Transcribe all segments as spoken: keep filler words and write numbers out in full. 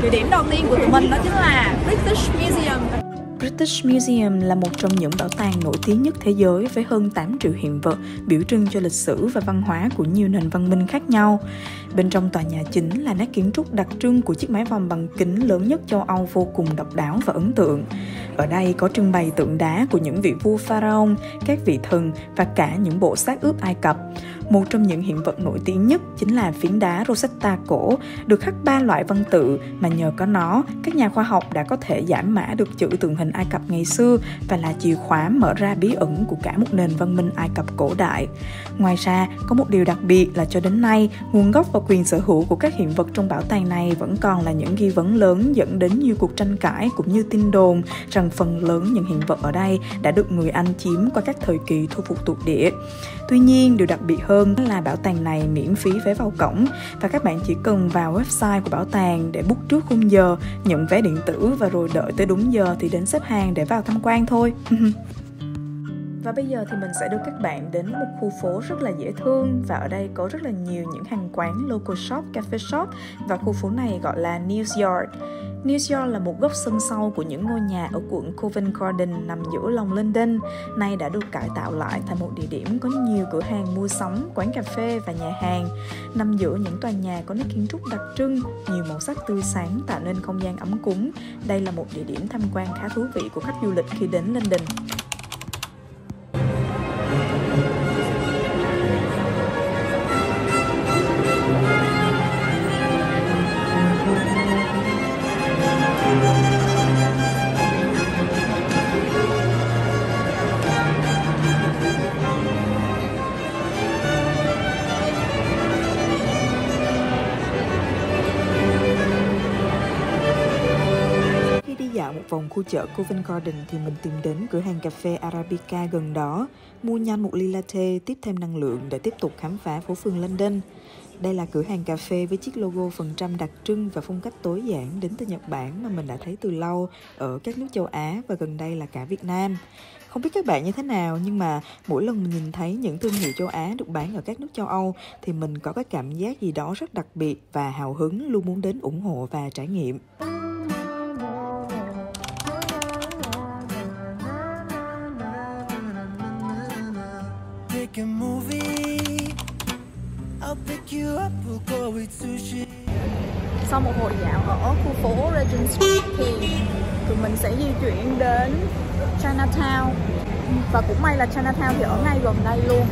Địa điểm đầu tiên của tụi mình đó chính là British Museum. British Museum là một trong những bảo tàng nổi tiếng nhất thế giới với hơn tám triệu hiện vật, biểu trưng cho lịch sử và văn hóa của nhiều nền văn minh khác nhau. Bên trong tòa nhà chính là nét kiến trúc đặc trưng của chiếc mái vòm bằng kính lớn nhất châu Âu vô cùng độc đáo và ấn tượng. Ở đây có trưng bày tượng đá của những vị vua pharaoh, các vị thần và cả những bộ xác ướp Ai Cập. Một trong những hiện vật nổi tiếng nhất chính là phiến đá Rosetta cổ, được khắc ba loại văn tự mà nhờ có nó, các nhà khoa học đã có thể giải mã được chữ tượng hình Ai Cập ngày xưa và là chìa khóa mở ra bí ẩn của cả một nền văn minh Ai Cập cổ đại. Ngoài ra, có một điều đặc biệt là cho đến nay, nguồn gốc và quyền sở hữu của các hiện vật trong bảo tàng này vẫn còn là những nghi vấn lớn dẫn đến nhiều cuộc tranh cãi cũng như tin đồn rằng phần lớn những hiện vật ở đây đã được người Anh chiếm qua các thời kỳ thu phục thuộc địa. Tuy nhiên, điều đặc biệt hơn là bảo tàng này miễn phí vé vào cổng và các bạn chỉ cần vào website của bảo tàng để book trước khung giờ, nhận vé điện tử và rồi đợi tới đúng giờ thì đến xếp hàng để vào tham quan thôi. Và bây giờ thì mình sẽ đưa các bạn đến một khu phố rất là dễ thương và ở đây có rất là nhiều những hàng quán local shop, cafe shop và khu phố này gọi là News Yard. News Yard là một góc sân sau của những ngôi nhà ở quận Covent Garden nằm giữa lòng London, nay đã được cải tạo lại thành một địa điểm có nhiều cửa hàng mua sắm, quán cà phê và nhà hàng. Nằm giữa những tòa nhà có nét kiến trúc đặc trưng, nhiều màu sắc tươi sáng tạo nên không gian ấm cúng. Đây là một địa điểm tham quan khá thú vị của khách du lịch khi đến London. Dạo một vòng khu chợ Covent Garden thì mình tìm đến cửa hàng cà phê Arabica gần đó, mua nhanh một ly latte tiếp thêm năng lượng để tiếp tục khám phá phố phường London. Đây là cửa hàng cà phê với chiếc logo phần trăm đặc trưng và phong cách tối giản đến từ Nhật Bản mà mình đã thấy từ lâu ở các nước châu Á và gần đây là cả Việt Nam. Không biết các bạn như thế nào nhưng mà mỗi lần mình nhìn thấy những thương hiệu châu Á được bán ở các nước châu Âu thì mình có cái cảm giác gì đó rất đặc biệt và hào hứng luôn muốn đến ủng hộ và trải nghiệm. Sau một hồi dạo ở khu phố Regent Street thì tụi mình sẽ di chuyển đến Chinatown. Và cũng may là Chinatown thì ở ngay gần đây luôn.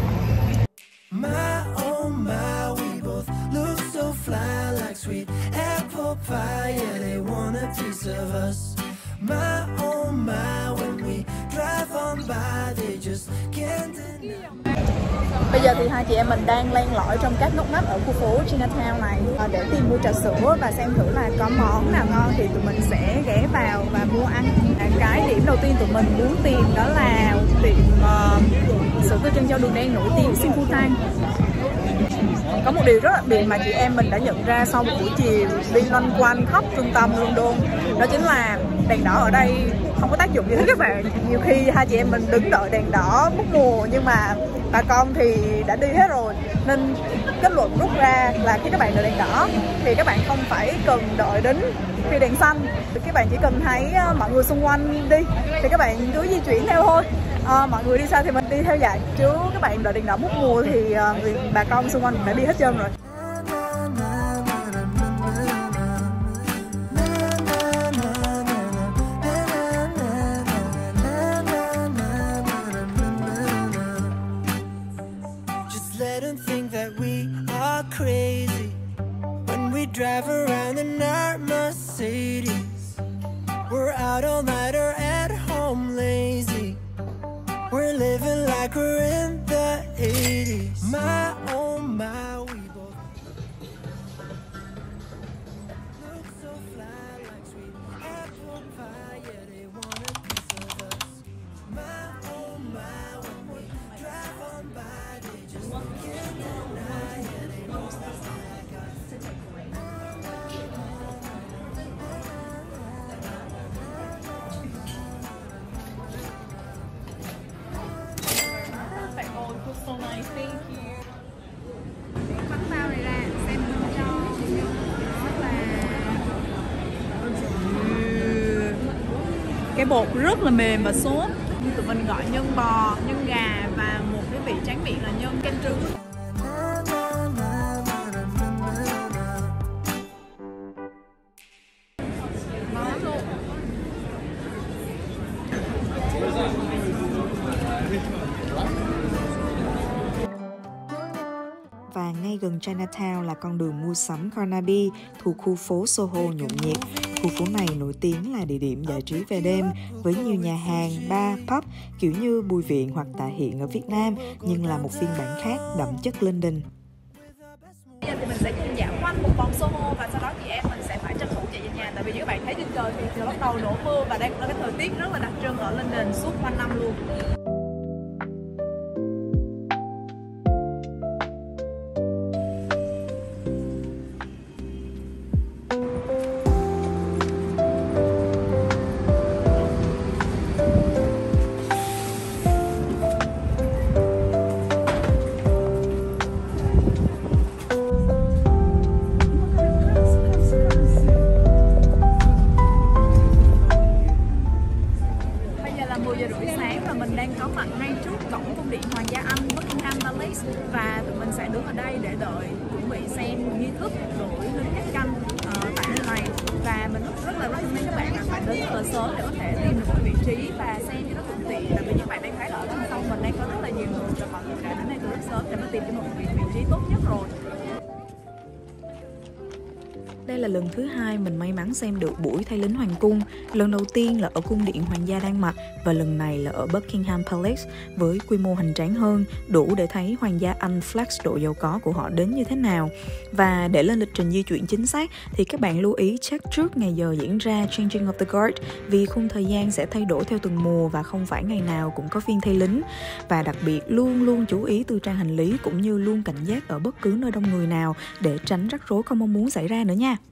Bây giờ thì hai chị em mình đang len lỏi trong các ngóc ngách ở khu phố Chinatown này để tìm mua trà sữa và xem thử là có món nào ngon thì tụi mình sẽ ghé vào và mua ăn. Cái điểm đầu tiên tụi mình muốn tìm đó là tiệm uh, sữa tươi trân châu đường đen nổi tiếng Sinh Phu Tang. Có một điều rất đặc biệt mà chị em mình đã nhận ra sau một buổi chiều đi loanh quanh khắp trung tâm London, đó chính là đèn đỏ ở đây không có tác dụng gì hết các bạn. Nhiều khi hai chị em mình đứng đợi đèn đỏ mất mùa nhưng mà bà con thì đã đi hết rồi, nên kết luận rút ra là khi các bạn đợi đèn đỏ thì các bạn không phải cần đợi đến khi đèn xanh, các bạn chỉ cần thấy mọi người xung quanh đi thì các bạn cứ di chuyển theo thôi. À, mọi người đi xa thì mình đi theo dạy, chứ các bạn đợi đèn đỏ mất mùa thì uh, bà con xung quanh đã đi hết trơn rồi. Drive around in our Mercedes. We're out all night or at home lazy. We're living like we're in the eighties. My oh my, we both look so fly like sweet apple pie. Yeah, they want a piece of us. My oh my, when we drive on by, they just can't deny. Yeah, they know that I got to take away. So nice, thank you. cái bột rất là mềm và xốp. Tụi mình gọi nhân bò, nhân gà và một cái vị tráng miệng là nhân kem trứng. Và ngay gần Chinatown là con đường mua sắm Carnaby thuộc khu phố Soho nhộn nhịp. Khu phố này nổi tiếng là địa điểm giải trí về đêm với nhiều nhà hàng, bar, pub kiểu như Bùi Viện hoặc Tạ Hiện ở Việt Nam, nhưng là một phiên bản khác đậm chất London. Bây giờ thì mình sẽ cùng dạo quanh một vòng Soho và sau đó thì em mình sẽ phải tranh thủ chạy về nhà, tại vì như các bạn thấy trên trời thì bắt đầu đổ mưa và đây cũng là cái thời tiết rất là đặc trưng ở London suốt quanh năm luôn. Và tụi mình sẽ đứng ở đây để đợi chuẩn bị xem nghi thức đổi lính gác canh uh, tại nơi này. Và mình rất là recommend các bạn là phải đến rất là sớm để có thể tìm được một vị trí và xem cho nó thuận tiện. Tại vì như bạn đang thấy là ở trên sông mình đang có rất là nhiều người và mọi người đã đến đây từ rất sớm để mà tìm cho một vị, vị trí tốt nhất rồi. Đây là lần thứ hai mình may mắn xem được buổi thay lính hoàng cung. Lần đầu tiên là ở cung điện hoàng gia Đan Mạch và lần này là ở Buckingham Palace với quy mô hoành tráng hơn, đủ để thấy hoàng gia Anh flex độ giàu có của họ đến như thế nào. Và để lên lịch trình di chuyển chính xác thì các bạn lưu ý check trước ngày giờ diễn ra Changing of the Guard, vì khung thời gian sẽ thay đổi theo từng mùa và không phải ngày nào cũng có phiên thay lính. Và đặc biệt luôn luôn chú ý tư trang hành lý cũng như luôn cảnh giác ở bất cứ nơi đông người nào để tránh rắc rối không mong muốn xảy ra nữa nha.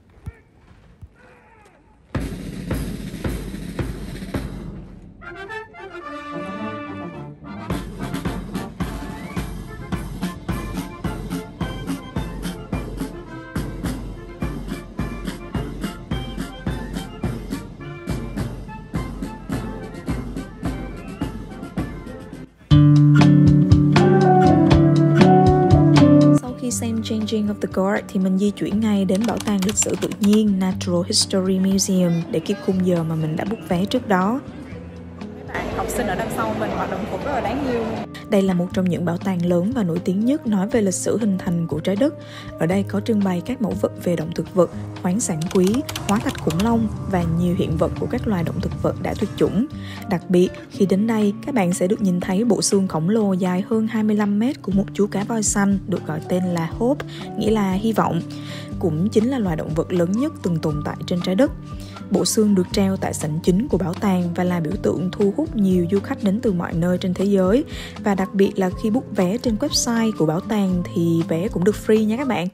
Xem Changing of the Guard thì mình di chuyển ngay đến Bảo tàng lịch sử tự nhiên Natural History Museum để kịp khung giờ mà mình đã book vé trước đó. Các bạn học sinh ở đằng sau mình hoạt động cũng rất là đáng yêu. Đây là một trong những bảo tàng lớn và nổi tiếng nhất nói về lịch sử hình thành của trái đất. Ở đây có trưng bày các mẫu vật về động thực vật, khoáng sản quý, hóa thạch khủng long và nhiều hiện vật của các loài động thực vật đã tuyệt chủng. Đặc biệt, khi đến đây, các bạn sẽ được nhìn thấy bộ xương khổng lồ dài hơn hai mươi lăm mét của một chú cá voi xanh được gọi tên là Hope, nghĩa là hy vọng. Cũng chính là loài động vật lớn nhất từng tồn tại trên trái đất. Bộ xương được treo tại sảnh chính của bảo tàng và là biểu tượng thu hút nhiều du khách đến từ mọi nơi trên thế giới. Và đặc biệt là khi book vé trên website của bảo tàng thì vé cũng được free nha các bạn.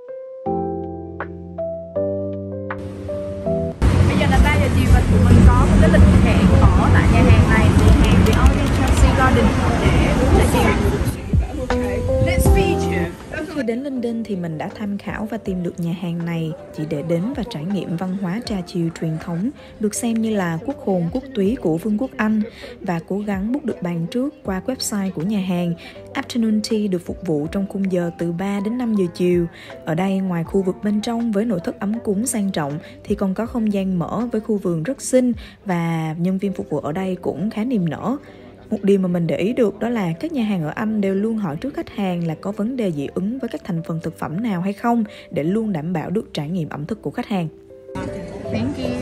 Bây giờ là ba giờ chiều và tụi mình có một cái lịch hẹn ở tại nhà hàng này, nhà hàng The Orient Chelsea Garden để uống trà chiều. Let's feed you. Khi đến London thì mình đã tham khảo và tìm được nhà hàng này chỉ để đến và trải nghiệm văn hóa trà chiều truyền thống, được xem như là quốc hồn quốc túy của Vương quốc Anh, và cố gắng book được bàn trước qua website của nhà hàng. Afternoon tea được phục vụ trong khung giờ từ ba đến năm giờ chiều. Ở đây ngoài khu vực bên trong với nội thất ấm cúng sang trọng thì còn có không gian mở với khu vườn rất xinh và nhân viên phục vụ ở đây cũng khá niềm nở. Một điều mà mình để ý được đó là các nhà hàng ở Anh đều luôn hỏi trước khách hàng là có vấn đề dị ứng với các thành phần thực phẩm nào hay không để luôn đảm bảo được trải nghiệm ẩm thực của khách hàng. Thank you.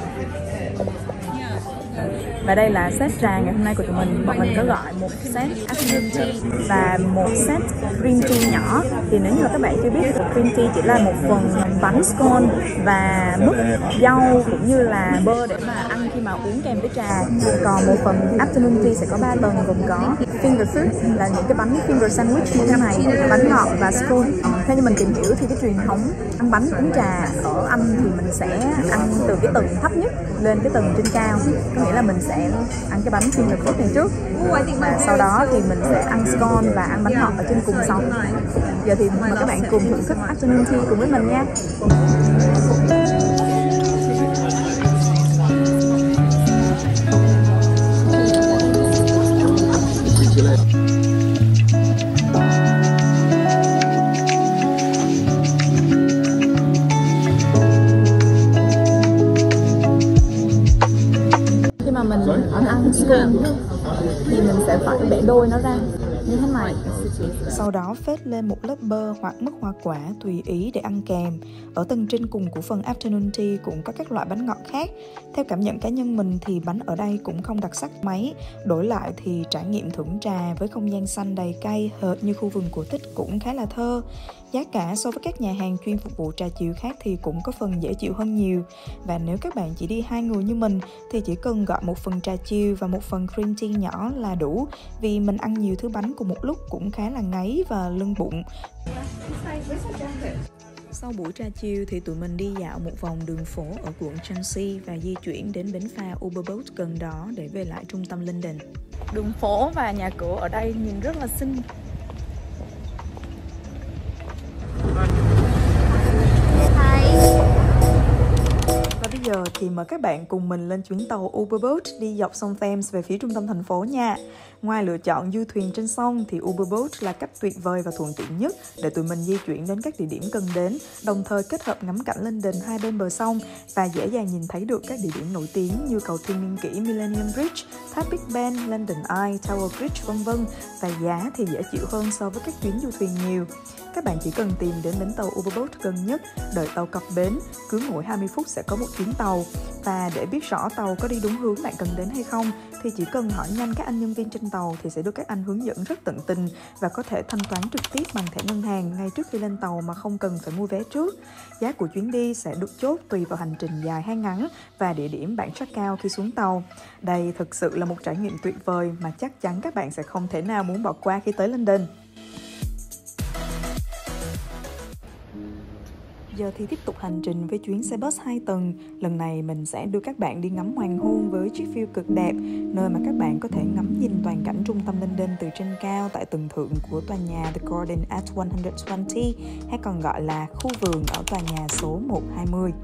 Và đây là set trà ngày hôm nay của tụi mình. Bọn mình có gọi một set afternoon tea và một set green tea nhỏ. Thì nếu như là các bạn chưa biết thì green tea chỉ là một phần bánh scone và mứt, dâu cũng như là bơ để mà ăn khi mà uống kèm với trà. Còn một phần afternoon tea sẽ có ba tầng gồm có finger food là những cái bánh finger sandwich như thế này, bánh ngọt và scone. Theo như mình tìm hiểu thì cái truyền thống ăn bánh uống trà ở Anh thì mình sẽ ăn từ cái tầng thấp nhất lên cái tầng trên cao. Có nghĩa là mình sẽ ăn cái bánh finger food này trước và sau đó thì mình sẽ ăn scone và ăn bánh ngọt ở trên cùng sau. Giờ thì mời các bạn cùng thưởng thức afternoon tea cùng với mình nha. spoon thì mình sẽ phải bẻ đôi nó ra như thế này. Sau đó phết lên một lớp bơ hoặc mứt hoa quả tùy ý để ăn kèm. Ở tầng trên cùng của phần afternoon tea cũng có các loại bánh ngọt khác. Theo cảm nhận cá nhân mình thì bánh ở đây cũng không đặc sắc mấy. Đổi lại thì trải nghiệm thưởng trà với không gian xanh đầy cây hệt như khu vườn cổ tích cũng khá là thơ. Giá cả so với các nhà hàng chuyên phục vụ trà chiều khác thì cũng có phần dễ chịu hơn nhiều. Và nếu các bạn chỉ đi hai người như mình thì chỉ cần gọi một phần trà chiều và một phần cream tea nhỏ là đủ. Vì mình ăn nhiều thứ bánh cùng một lúc cũng khá là ngấy và lưng bụng. Sau buổi trà chiều thì tụi mình đi dạo một vòng đường phố ở quận Chelsea và di chuyển đến bến phà Uberboat gần đó để về lại trung tâm London. Đường phố và nhà cửa ở đây nhìn rất là xinh. Và bây giờ thì mời các bạn cùng mình lên chuyến tàu Uberboat đi dọc sông Thames về phía trung tâm thành phố nha. Ngoài lựa chọn du thuyền trên sông thì Uberboat là cách tuyệt vời và thuận tiện nhất để tụi mình di chuyển đến các địa điểm cần đến, đồng thời kết hợp ngắm cảnh London hai bên bờ sông và dễ dàng nhìn thấy được các địa điểm nổi tiếng như cầu Thiên Niên Kỷ Millennium Bridge, tháp Big Ben, London Eye, Tower Bridge vân vân. Và giá thì dễ chịu hơn so với các chuyến du thuyền nhiều. Các bạn chỉ cần tìm đến bến tàu Uberboat gần nhất, đợi tàu cập bến, cứ mỗi hai mươi phút sẽ có một chuyến tàu. Và để biết rõ tàu có đi đúng hướng bạn cần đến hay không thì chỉ cần hỏi nhanh các anh nhân viên trên tàu thì sẽ được các anh hướng dẫn rất tận tình và có thể thanh toán trực tiếp bằng thẻ ngân hàng ngay trước khi lên tàu mà không cần phải mua vé trước. Giá của chuyến đi sẽ được chốt tùy vào hành trình dài hay ngắn và địa điểm bạn check out khi xuống tàu. Đây thực sự là một trải nghiệm tuyệt vời mà chắc chắn các bạn sẽ không thể nào muốn bỏ qua khi tới London. Giờ thì tiếp tục hành trình với chuyến xe bus hai tầng. Lần này mình sẽ đưa các bạn đi ngắm hoàng hôn với chiếc view cực đẹp, nơi mà các bạn có thể ngắm nhìn toàn cảnh trung tâm London từ trên cao tại tầng thượng của tòa nhà The Garden at một trăm hai mươi, hay còn gọi là khu vườn ở tòa nhà số một trăm hai mươi.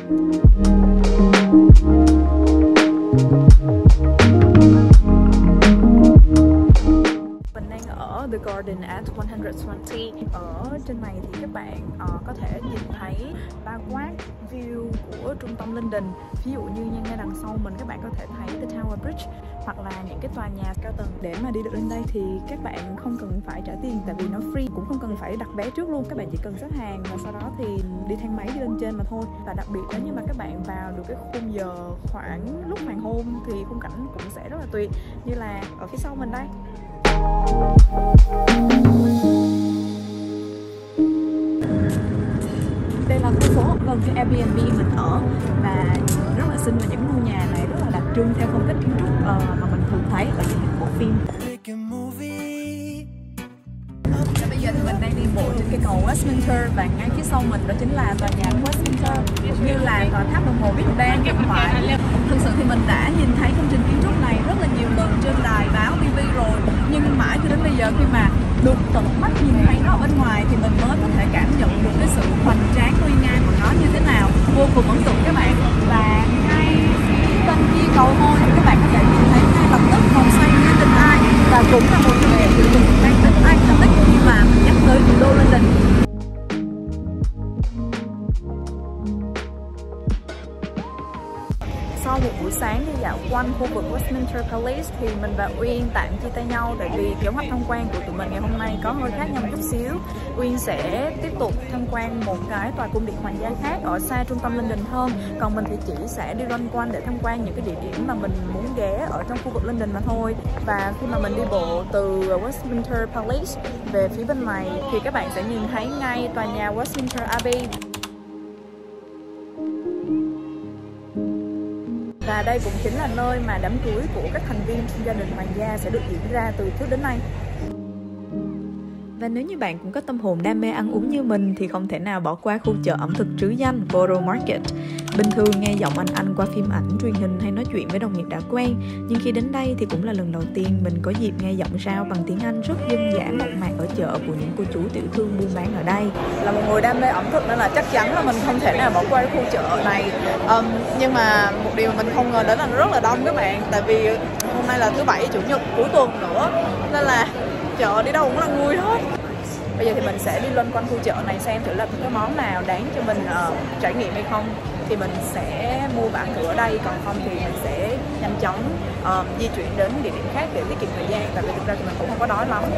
Ở The Garden at một trăm hai mươi. Ở trên này thì các bạn uh, có thể nhìn thấy bao quát view của trung tâm London. Ví dụ như ngay đằng sau mình các bạn có thể thấy The Tower Bridge hoặc là những cái tòa nhà cao tầng. Để mà đi được lên đây thì các bạn không cần phải trả tiền tại vì nó free, cũng không cần phải đặt vé trước luôn. Các bạn chỉ cần xếp hàng và sau đó thì đi thang máy đi lên trên mà thôi. Và đặc biệt nếu như mà các bạn vào được cái khung giờ khoảng lúc hoàng hôn thì khung cảnh cũng sẽ rất là tuyệt, như là ở phía sau mình đây. Đây là khu phố gần cái Airbnb mình ở và rất là xinh, và những ngôi nhà này rất là đặc trưng theo phong cách kiến trúc uh, mà mình thường thấy ở những bộ phim. Và bây giờ thì mình đang đi bộ trên cây cầu Westminster và ngay phía sau mình đó chính là tòa nhà Westminster cũng như là tòa tháp đồng hồ Big Ben hiện tại. Thực sự thì mình đã nhìn thấy công trình kiến trúc này rất là nhiều lần trên đài báo ti vi rồi, nhưng mãi cho đến bây giờ khi mà được tận mắt nhìn thấy nó ở bên ngoài thì mình mới có thể cảm nhận được cái sự hoành tráng nguy nga của nó như thế nào. Vô cùng ấn tượng các bạn. Và ngay bên kia cầu thôi thì các bạn có thể nhìn thấy ngay lập tức vòng xoay London Eye, và cũng là một trong những sự mang tính iconic khi mà mình nhắc tới thủ đô London. Sau một buổi sáng đi dạo quanh khu vực Westminster Palace thì mình và Uyên tạm chia tay nhau, tại vì kế hoạch tham quan của tụi mình ngày hôm nay có hơi khác nhau một chút xíu. Uyên sẽ tiếp tục tham quan một cái tòa cung điện hoàng gia khác ở xa trung tâm London hơn, còn mình thì chỉ sẽ đi loanh quanh để tham quan những cái địa điểm mà mình muốn ghé ở trong khu vực London mà thôi. Và khi mà mình đi bộ từ Westminster Palace về phía bên này thì các bạn sẽ nhìn thấy ngay tòa nhà Westminster Abbey. Và đây cũng chính là nơi mà đám cưới của các thành viên trong gia đình hoàng gia sẽ được diễn ra từ trước đến nay. Và nếu như bạn cũng có tâm hồn đam mê ăn uống như mình thì không thể nào bỏ qua khu chợ ẩm thực trứ danh Borough Market. Bình thường nghe giọng anh Anh qua phim ảnh, truyền hình hay nói chuyện với đồng nghiệp đã quen, nhưng khi đến đây thì cũng là lần đầu tiên mình có dịp nghe giọng rao bằng tiếng Anh rất dân dã mộc mạc ở chợ của những cô chú tiểu thương buôn bán ở đây. Là một người đam mê ẩm thực nên là chắc chắn là mình không thể nào bỏ qua cái khu chợ này. Um, nhưng mà một điều mình không ngờ đến là nó rất là đông các bạn, tại vì hôm nay là thứ bảy chủ nhật cuối tuần nữa nên là chợ đi đâu cũng là người hết. Bây giờ thì mình sẽ đi loanh quanh khu chợ này xem thử là có cái món nào đáng cho mình uh, trải nghiệm hay không. thì mình sẽ mua vả cửa ở đây, còn không thì mình sẽ nhanh chóng uh, di chuyển đến địa điểm khác để tiết kiệm thời gian, tại vì thực ra thì mình cũng không có đói lắm.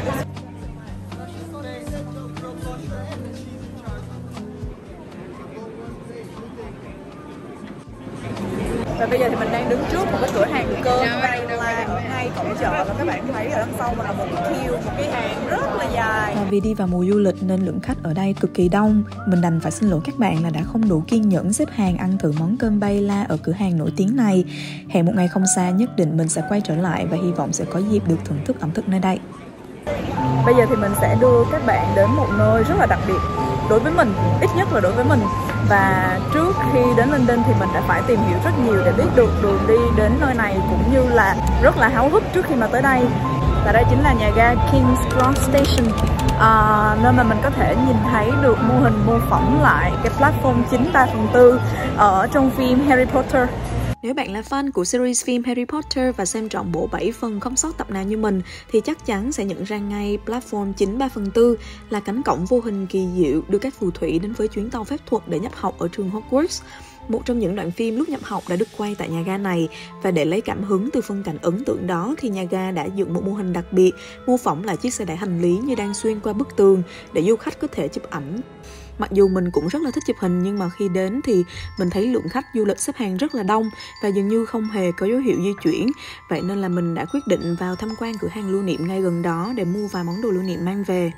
Và bây giờ thì mình đang đứng trước một cái cửa hàng cơm bay la ở ngay cổng chợ, và các bạn thấy ở đằng sau mình là một cái queue, một cái hàng rất là dài. Và vì đi vào mùa du lịch nên lượng khách ở đây cực kỳ đông, mình đành phải xin lỗi các bạn là đã không đủ kiên nhẫn xếp hàng ăn thử món cơm bay la ở cửa hàng nổi tiếng này. Hẹn một ngày không xa nhất định mình sẽ quay trở lại và hy vọng sẽ có dịp được thưởng thức ẩm thực nơi đây. Bây giờ thì mình sẽ đưa các bạn đến một nơi rất là đặc biệt đối với mình, ít nhất là đối với mình. Và trước khi đến London thì mình đã phải tìm hiểu rất nhiều để biết được đường đi đến nơi này, cũng như là rất là háo hức trước khi mà tới đây. Và đây chính là nhà ga King's Cross Station, à, nơi mà mình có thể nhìn thấy được mô hình mô phỏng lại cái platform chín ba phần tư ở trong phim Harry Potter. Nếu bạn là fan của series phim Harry Potter và xem trọn bộ bảy phần không sót tập nào như mình thì chắc chắn sẽ nhận ra ngay platform chín ba phần tư là cánh cổng vô hình kỳ diệu đưa các phù thủy đến với chuyến tàu phép thuật để nhập học ở trường Hogwarts. Một trong những đoạn phim lúc nhập học đã được quay tại nhà ga này, và để lấy cảm hứng từ phân cảnh ấn tượng đó thì nhà ga đã dựng một mô hình đặc biệt mô phỏng lại chiếc xe đẩy hành lý như đang xuyên qua bức tường để du khách có thể chụp ảnh. Mặc dù mình cũng rất là thích chụp hình, nhưng mà khi đến thì mình thấy lượng khách du lịch xếp hàng rất là đông và dường như không hề có dấu hiệu di chuyển. Vậy nên là mình đã quyết định vào tham quan cửa hàng lưu niệm ngay gần đó để mua vài món đồ lưu niệm mang về.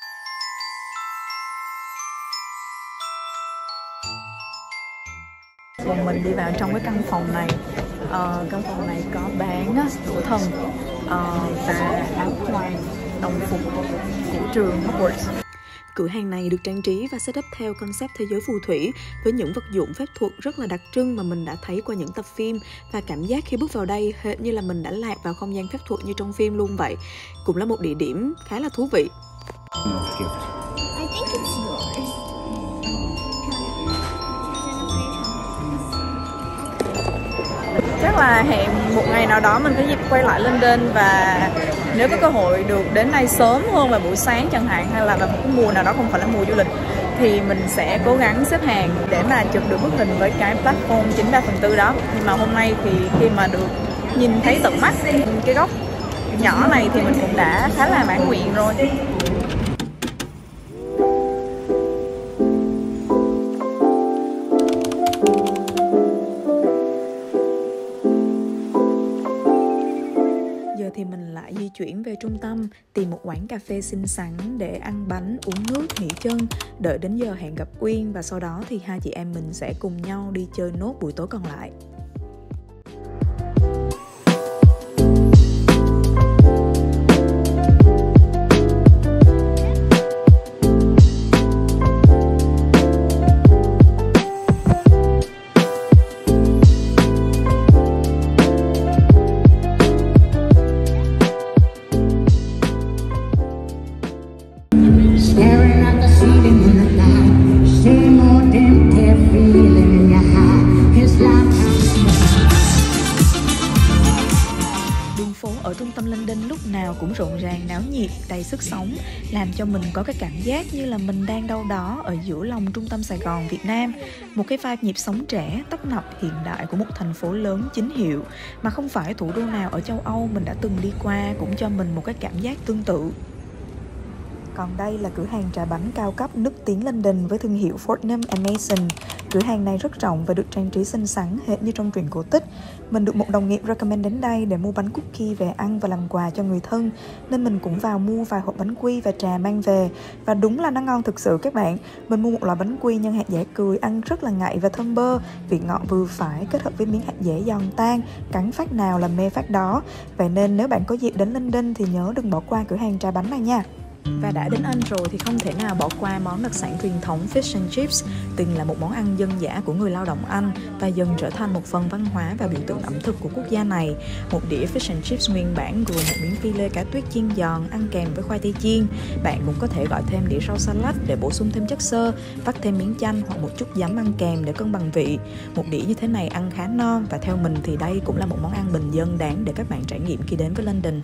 Bọn mình đi vào trong cái căn phòng này. Ờ, căn phòng này có bán đũa thần uh, và áo choàng đồng phục của trường Hogwarts. Cửa hàng này được trang trí và setup theo concept thế giới phù thủy với những vật dụng phép thuật rất là đặc trưng mà mình đã thấy qua những tập phim, và cảm giác khi bước vào đây hệt như là mình đã lạc vào không gian phép thuật như trong phim luôn vậy. Cũng là một địa điểm khá là thú vị. I think it's yours. Chắc là hẹn một ngày nào đó mình có dịp quay lại London, và nếu có cơ hội được đến đây sớm hơn vào buổi sáng chẳng hạn, hay là vào một cái mùa nào đó không phải là mùa du lịch, thì mình sẽ cố gắng xếp hàng để mà chụp được bức hình với cái platform chín ba phần tư đó. Nhưng mà hôm nay thì khi mà được nhìn thấy tận mắt cái góc nhỏ này thì mình cũng đã khá là mãn nguyện rồi. Thì mình lại di chuyển về trung tâm, tìm một quán cà phê xinh xắn để ăn bánh, uống nước, nghỉ chân, đợi đến giờ hẹn gặp Uyên, và sau đó thì hai chị em mình sẽ cùng nhau đi chơi nốt buổi tối còn lại. Staring at the ceiling in the night, same old empty feeling in your heart. It's like Đường phố ở trung tâm London lúc nào cũng rộn ràng, náo nhiệt, đầy sức sống, làm cho mình có cái cảm giác như là mình đang đâu đó ở giữa lòng trung tâm Sài Gòn, Việt Nam. Một cái vibe nhịp sống trẻ, tấp nập, hiện đại của một thành phố lớn chính hiệu mà không phải thủ đô nào ở châu Âu mình đã từng đi qua cũng cho mình một cái cảm giác tương tự. Còn đây là cửa hàng trà bánh cao cấp nức tiếng London với thương hiệu Fortnum and Mason. Cửa hàng này rất rộng và được trang trí xinh xắn hệt như trong truyện cổ tích. Mình được một đồng nghiệp recommend đến đây để mua bánh cookie về ăn và làm quà cho người thân, nên mình cũng vào mua vài hộp bánh quy và trà mang về. Và đúng là nó ngon thực sự các bạn. Mình mua một loại bánh quy nhân hạt dẻ cười, ăn rất là ngậy và thơm bơ, vị ngọt vừa phải kết hợp với miếng hạt dẻ giòn tan, cắn phát nào là mê phát đó. Vậy nên nếu bạn có dịp đến London thì nhớ đừng bỏ qua cửa hàng trà bánh này nha. Và đã đến Anh rồi thì không thể nào bỏ qua món đặc sản truyền thống Fish and Chips, từng là một món ăn dân dã của người lao động Anh và dần trở thành một phần văn hóa và biểu tượng ẩm thực của quốc gia này. Một đĩa Fish and Chips nguyên bản gồm một miếng phi lê cá tuyết chiên giòn ăn kèm với khoai tây chiên. Bạn cũng có thể gọi thêm đĩa rau salad để bổ sung thêm chất xơ, vắt thêm miếng chanh hoặc một chút giấm ăn kèm để cân bằng vị. Một đĩa như thế này ăn khá no, và theo mình thì đây cũng là một món ăn bình dân đáng để các bạn trải nghiệm khi đến với London.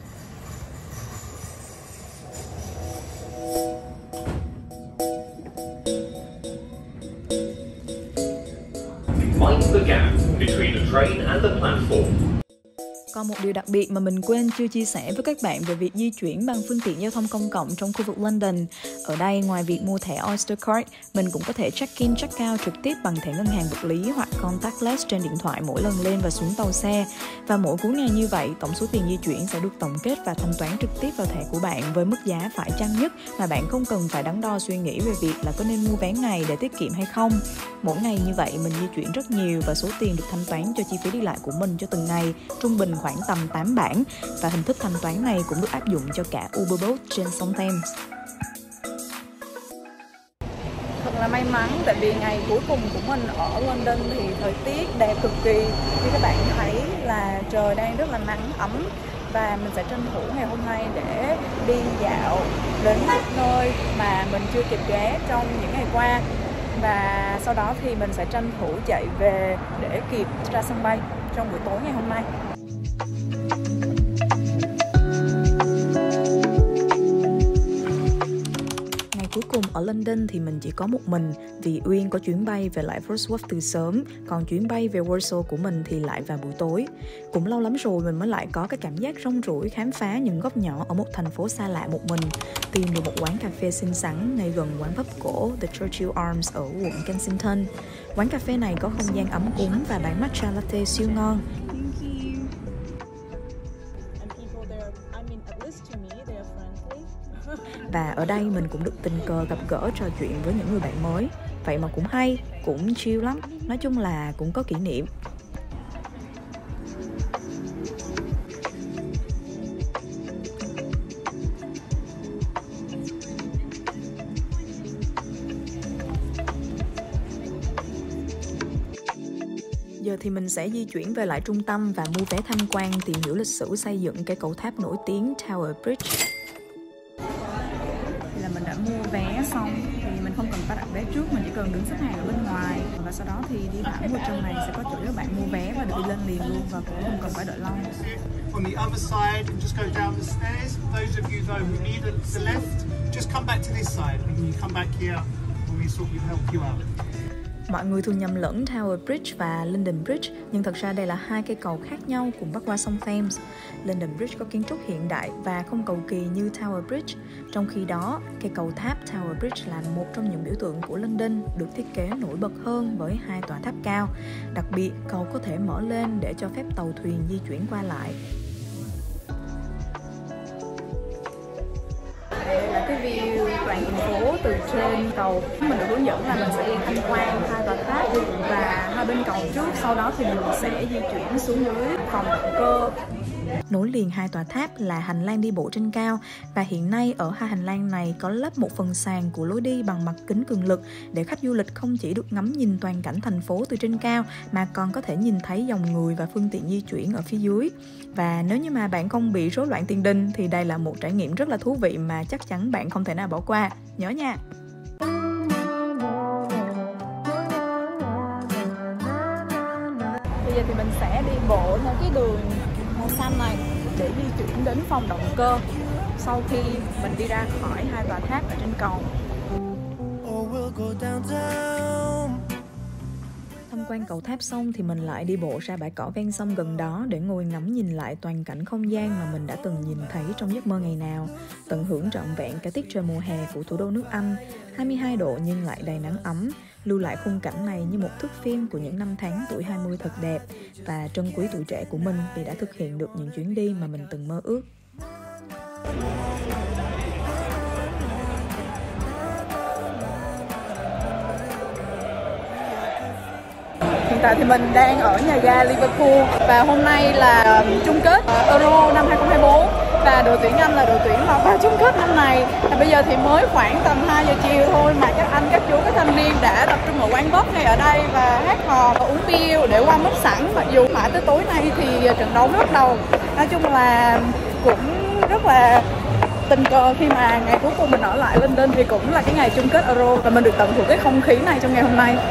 Mind the gap between the train and the platform. Còn một điều đặc biệt mà mình quên chưa chia sẻ với các bạn về việc di chuyển bằng phương tiện giao thông công cộng trong khu vực London. Ở đây, ngoài việc mua thẻ Oyster Card, mình cũng có thể check-in, check-out trực tiếp bằng thẻ ngân hàng vật lý hoặc contactless trên điện thoại mỗi lần lên và xuống tàu xe. Và mỗi cuối ngày như vậy, tổng số tiền di chuyển sẽ được tổng kết và thanh toán trực tiếp vào thẻ của bạn với mức giá phải chăng nhất mà bạn không cần phải đắn đo suy nghĩ về việc là có nên mua vé ngày để tiết kiệm hay không. Mỗi ngày như vậy, mình di chuyển rất nhiều và số tiền được thanh toán cho chi phí đi lại của mình cho từng ngày trung bình khoảng tầm tám bảng, và hình thức thanh toán này cũng được áp dụng cho cả Uber Boat trên sông Thames. Thật là may mắn tại vì ngày cuối cùng của mình ở London thì thời tiết đẹp cực kỳ. Như các bạn thấy là trời đang rất là nắng ấm, và mình sẽ tranh thủ ngày hôm nay để đi dạo đến một nơi mà mình chưa kịp ghé trong những ngày qua. Và sau đó thì mình sẽ tranh thủ chạy về để kịp ra sân bay trong buổi tối ngày hôm nay. Ngày cuối cùng ở London thì mình chỉ có một mình, vì Uyên có chuyến bay về lại Frogsworth từ sớm, còn chuyến bay về Warsaw của mình thì lại vào buổi tối. Cũng lâu lắm rồi mình mới lại có cái cảm giác rong ruổi khám phá những góc nhỏ ở một thành phố xa lạ một mình, tìm được một quán cà phê xinh xắn ngay gần quán pub cổ The Churchill Arms ở quận Kensington. Quán cà phê này có không gian ấm cúng và bán matcha latte siêu ngon. Và ở đây mình cũng được tình cờ gặp gỡ trò chuyện với những người bạn mới. Vậy mà cũng hay, cũng chill lắm. Nói chung là cũng có kỷ niệm. Giờ thì mình sẽ di chuyển về lại trung tâm và mua vé tham quan tìm hiểu lịch sử xây dựng cây cầu tháp nổi tiếng Tower Bridge. Thì là mình đã mua vé xong thì mình không cần phải đặt vé trước, mình chỉ cần đứng xếp hàng ở bên ngoài, và sau đó thì đi thẳng vào trong này sẽ có chỗ các bạn mua vé và được đi lên liền luôn, và cũng không cần phải đợi lâu. On the other side and just go down the stairs. Those of you though who need the left, just come back to this side. And you come back here when we sort of help you out. Mọi người thường nhầm lẫn Tower Bridge và London Bridge, nhưng thật ra đây là hai cây cầu khác nhau cùng bắc qua sông Thames. London Bridge có kiến trúc hiện đại và không cầu kỳ như Tower Bridge. Trong khi đó, cây cầu tháp Tower Bridge là một trong những biểu tượng của London, được thiết kế nổi bật hơn với hai tòa tháp cao. Đặc biệt, cầu có thể mở lên để cho phép tàu thuyền di chuyển qua lại. Đây là cái view toàn thành phố từ trên cầu. Mình được hướng dẫn là mình sẽ đi tham quan hai tòa tháp và hai bên cầu trước, sau đó thì mình sẽ di chuyển xuống dưới phòng động cơ. Nối liền hai tòa tháp là hành lang đi bộ trên cao, và hiện nay ở hai hành lang này có lắp một phần sàn của lối đi bằng mặt kính cường lực để khách du lịch không chỉ được ngắm nhìn toàn cảnh thành phố từ trên cao mà còn có thể nhìn thấy dòng người và phương tiện di chuyển ở phía dưới. Và nếu như mà bạn không bị rối loạn tiền đình thì đây là một trải nghiệm rất là thú vị mà chắc chắn bạn không thể nào bỏ qua. Nhớ nha! Bây giờ thì mình sẽ đi bộ theo cái đường màu xanh này để di chuyển đến phòng động cơ sau khi mình đi ra khỏi hai tòa tháp ở trên cầu. Tham quan cầu tháp xong thì mình lại đi bộ ra bãi cỏ ven sông gần đó để ngồi ngắm nhìn lại toàn cảnh không gian mà mình đã từng nhìn thấy trong giấc mơ ngày nào. Tận hưởng trọn vẹn cả tiết trời mùa hè của thủ đô nước Anh, hai mươi hai độ nhưng lại đầy nắng ấm. Lưu lại khung cảnh này như một thước phim của những năm tháng tuổi hai mươi thật đẹp, và trân quý tuổi trẻ của mình vì đã thực hiện được những chuyến đi mà mình từng mơ ước. Hiện tại thì mình đang ở nhà ga Liverpool và hôm nay là chung kết Euro năm hai không hai bốn và đội tuyển Anh là đội tuyển lọt vào chung kết năm này. Và bây giờ thì mới khoảng tầm hai giờ chiều thôi mà các anh, các chú, các thanh niên đã tập trung ở quán pub ngay ở đây và hát hò và uống bia để qua mức sẵn, mặc dù mãi tới tối nay thì trận đấu mới bắt đầu. Nói chung là cũng rất là tình cờ khi mà ngày cuối cùng mình ở lại London thì cũng là cái ngày chung kết Euro và mình được tận hưởng cái không khí này trong ngày hôm nay.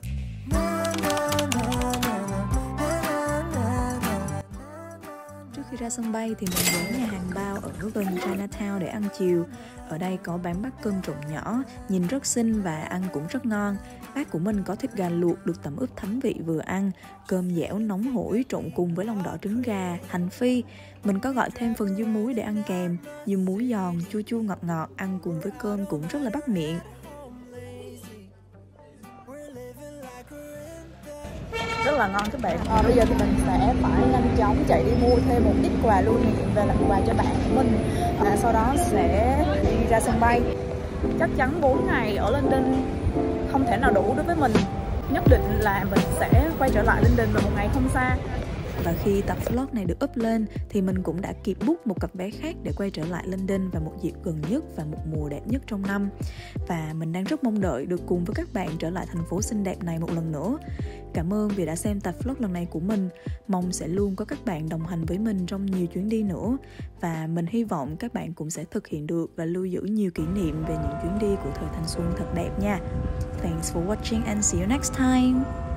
Trước khi ra sân bay thì mình đến nhà hàng bao ở gần Chinatown để ăn chiều. Ở đây có bán bát cơm trộn nhỏ, nhìn rất xinh và ăn cũng rất ngon. Bát của mình có thịt gà luộc được tẩm ướp thấm vị vừa ăn, cơm dẻo nóng hổi trộn cùng với lòng đỏ trứng gà, hành phi. Mình có gọi thêm phần dưa muối để ăn kèm. Dưa muối giòn, chua chua ngọt ngọt, ăn cùng với cơm cũng rất là bắt miệng. Rất là ngon các bạn. À, bây giờ thì mình sẽ phải nhanh chóng chạy đi mua thêm một ít quà lưu niệm về làm quà cho bạn của mình. À, sau đó sẽ đi ra sân bay. Chắc chắn bốn ngày ở London không thể nào đủ đối với mình. Nhất định là mình sẽ quay trở lại London vào một ngày không xa. Và khi tập vlog này được up lên thì mình cũng đã kịp book một cặp vé khác để quay trở lại London vào một dịp gần nhất và một mùa đẹp nhất trong năm. Và mình đang rất mong đợi được cùng với các bạn trở lại thành phố xinh đẹp này một lần nữa. Cảm ơn vì đã xem tập vlog lần này của mình. Mong sẽ luôn có các bạn đồng hành với mình trong nhiều chuyến đi nữa. Và mình hy vọng các bạn cũng sẽ thực hiện được và lưu giữ nhiều kỷ niệm về những chuyến đi của thời thanh xuân thật đẹp nha. Thanks for watching and see you next time.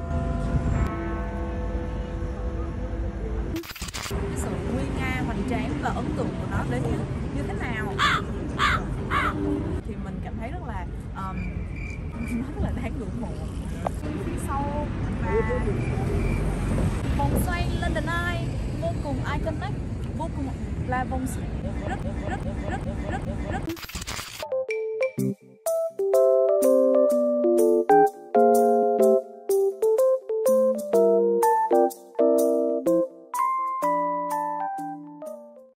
Cái sự nguy nga, hoành tráng và ấn tượng của nó đến như, như thế nào thì mình cảm thấy rất là um, nó rất là đáng ngưỡng mộ. Phía sau và vòng xoay London Eye vô cùng iconic, vô cùng là vòng xoay rất rất rất rất rất